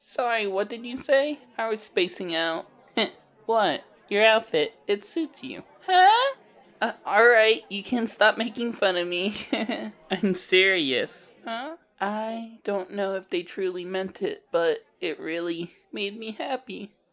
Sorry, what did you say? I was spacing out. What? Your outfit, it suits you. Huh? Alright, you can stop making fun of me. I'm serious. Huh? I don't know if they truly meant it, but it really made me happy.